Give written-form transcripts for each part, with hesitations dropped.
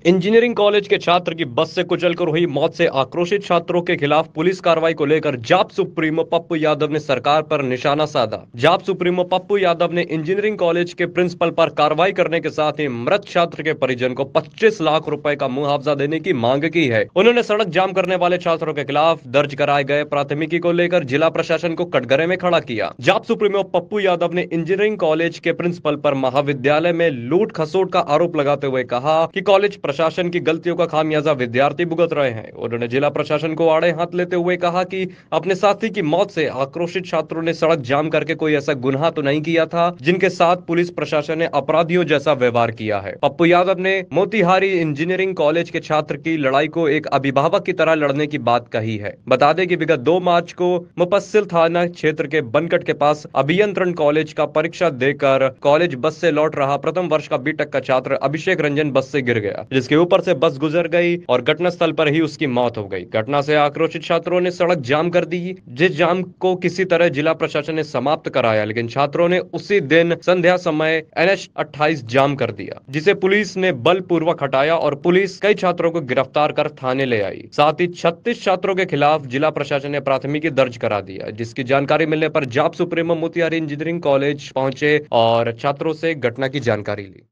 Engineering college के छात्र की बस से कुचलकर हुई मौत से आक्रोशित छात्रों के खिलाफ पुलिस कार्रवाई को लेकर जाप सुप्रीमो पप्पू यादव ने सरकार पर निशाना साधा। जाप सुप्रीमो पप्पू यादव ने इंजीनियरिंग कॉलेज के प्रिंसिपल पर कार्रवाई करने के साथ ही मृत छात्र के परिजन को 25 लाख रुपए का मुआवजा देने की मांग की है। उन्होंने सड़क जाम करने वाले छात्रों के खिलाफ दर्ज कराए गए प्राथमिकी को लेकर जिला प्रशासन को कटघरे में खड़ा किया। जाप सुप्रीमो पप्पू यादव ने इंजीनियरिंग कॉलेज के प्रिंसिपल पर महाविद्यालय में लूट खसोट का आरोप लगाते हुए कहा कि कॉलेज प्रशासन की गलतियों का खामियाजा विद्यार्थी भुगत रहे हैं। उन्होंने जिला प्रशासन को आड़े हाथ लेते हुए कहा कि अपने साथी की मौत से आक्रोशित छात्रों ने सड़क जाम करके कोई ऐसा गुनाह तो नहीं किया था जिनके साथ पुलिस प्रशासन ने अपराधियों जैसा व्यवहार किया है। पप्पू यादव ने मोतिहारी इंजीनियरिंग कॉलेज के छात्र की लड़ाई को एक अभिभावक की तरह लड़ने की बात कही है। बता दें कि विगत 2 मार्च को मुफस्सिल थाना क्षेत्र के बनकट के पास अभियंत्रण कॉलेज का परीक्षा देकर कॉलेज बस से लौट रहा प्रथम वर्ष का बीटेक का छात्र अभिषेक रंजन बस से गिर गया, जिसके ऊपर से बस गुजर गई और घटनास्थल पर ही उसकी मौत हो गई। घटना से आक्रोशित छात्रों ने सड़क जाम कर दी, जिस जाम को किसी तरह जिला प्रशासन ने समाप्त कराया, लेकिन छात्रों ने उसी दिन संध्या समय NH 28 जाम कर दिया, जिसे पुलिस ने बलपूर्वक हटाया और पुलिस कई छात्रों को गिरफ्तार कर थाने ले आई। साथ ही 36 छात्रों के खिलाफ जिला प्रशासन ने प्राथमिकी दर्ज करा दिया, जिसकी जानकारी मिलने पर जाप सुप्रीमो मोतिहारी इंजीनियरिंग कॉलेज पहुंचे और छात्रों से घटना की जानकारी ली।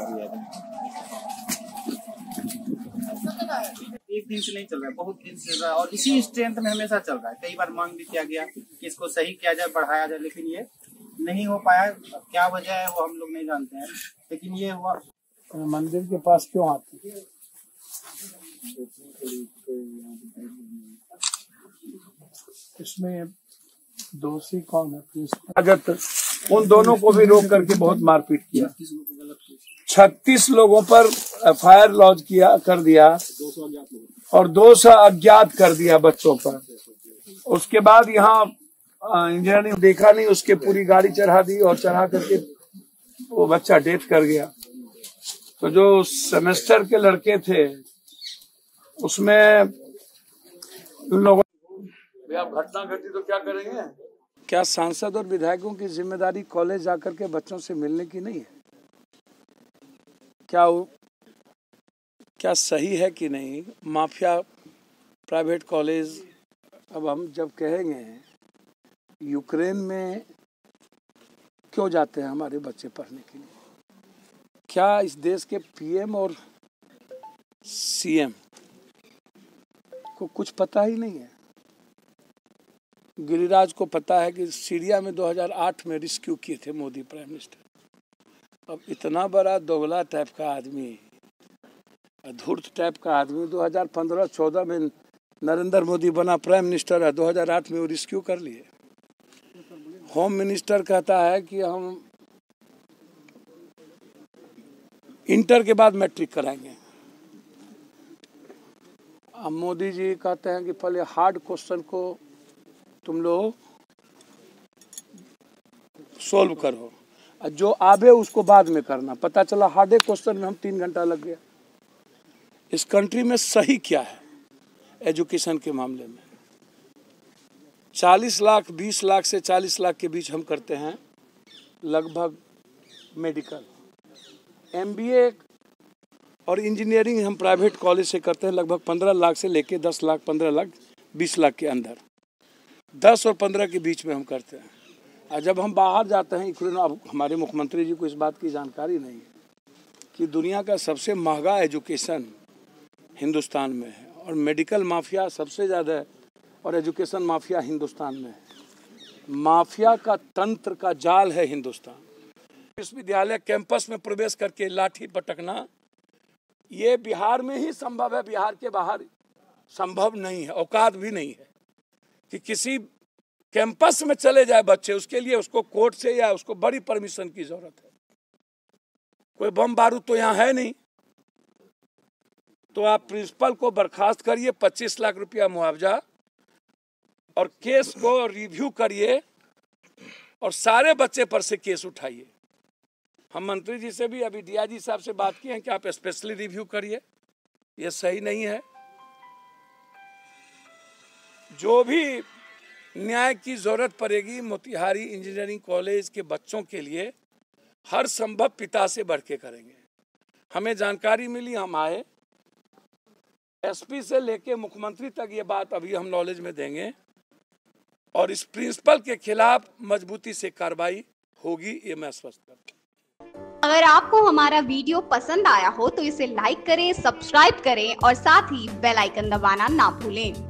एक दिन से नहीं चल रहा है, बहुत दिन से चल रहा है और इसी स्ट्रेंथ में हमेशा चल रहा है। कई बार मांग भी किया गया कि इसको सही किया जाए, बढ़ाया जाए, लेकिन ये नहीं हो पाया। क्या वजह है वो हम लोग नहीं जानते हैं, लेकिन ये हुआ। मंदिर के पास क्यों आते? इसमें दोषी कौन है? उन दोनों को भी रोक करके बहुत मारपीट किया। 36 लोगों पर FIR लॉन्च कर दिया और 200 अज्ञात कर दिया बच्चों पर। उसके बाद यहाँ इंजीनियरिंग देखा नहीं, उसके पूरी गाड़ी चढ़ा दी और चढ़ा करके वो बच्चा डेथ कर गया। तो जो सेमेस्टर के लड़के थे उसमें उन लोगों आप घटना घटी तो क्या करेंगे? क्या सांसद और विधायकों की जिम्मेदारी कॉलेज जाकर के बच्चों से मिलने की नहीं है? क्या सही है कि नहीं? माफिया प्राइवेट कॉलेज, अब हम जब कहेंगे यूक्रेन में क्यों जाते हैं हमारे बच्चे पढ़ने के लिए? क्या इस देश के PM और CM को कुछ पता ही नहीं है? गिरिराज को पता है कि सीरिया में 2008 में रेस्क्यू किए थे मोदी प्राइम मिनिस्टर। अब इतना बड़ा दोगला टाइप का आदमी, धूर्त टाइप का आदमी 2015-14 में नरेंद्र मोदी बना प्राइम मिनिस्टर है, 2008 में वो रेस्क्यू कर लिए। होम मिनिस्टर कहता है कि हम इंटर के बाद मैट्रिक कराएंगे। अब मोदी जी कहते हैं कि पहले हार्ड क्वेश्चन को तुम लोग सोल्व करो, जो आवे उसको बाद में करना। पता चला हार्डे क्वेश्चन में हम 3 घंटा लग गया। इस कंट्री में सही क्या है एजुकेशन के मामले में? 40 लाख 20 लाख से 40 लाख के बीच हम करते हैं लगभग मेडिकल। MBA और इंजीनियरिंग हम प्राइवेट कॉलेज से करते हैं लगभग 15 लाख से लेके 10 लाख 15 लाख 20 लाख के अंदर, 10 और 15 के बीच में हम करते हैं। और जब हम बाहर जाते हैं, अब हमारे मुख्यमंत्री जी को इस बात की जानकारी नहीं है कि दुनिया का सबसे महंगा एजुकेशन हिंदुस्तान में है और मेडिकल माफिया सबसे ज़्यादा है और एजुकेशन माफिया हिंदुस्तान में है। माफिया का तंत्र का जाल है हिंदुस्तान। विश्वविद्यालय कैंपस में प्रवेश करके लाठी पटकना ये बिहार में ही संभव है, बिहार के बाहर संभव नहीं है। औकात भी नहीं है कि किसी कैंपस में चले जाए बच्चे, उसके लिए उसको कोर्ट से या उसको बड़ी परमिशन की जरूरत है। कोई बम बारूद तो यहाँ है नहीं। तो आप प्रिंसिपल को बर्खास्त करिए, 25 लाख रुपया मुआवजा, और केस को रिव्यू करिए और सारे बच्चे पर से केस उठाइए। हम मंत्री जी से भी अभी DIG साहब से बात की है कि आप स्पेशली रिव्यू करिए, ये सही नहीं है। जो भी न्याय की जरूरत पड़ेगी मोतिहारी इंजीनियरिंग कॉलेज के बच्चों के लिए हर संभव पिता से बढ़ के करेंगे। हमें जानकारी मिली, हम आए, एसपी से लेके मुख्यमंत्री तक ये बात अभी हम नॉलेज में देंगे और इस प्रिंसिपल के खिलाफ मजबूती से कार्रवाई होगी, ये मैं स्पष्ट करता हूं। अगर आपको हमारा वीडियो पसंद आया हो तो इसे लाइक करें, सब्सक्राइब करें और साथ ही बेल आइकन दबाना ना भूलें।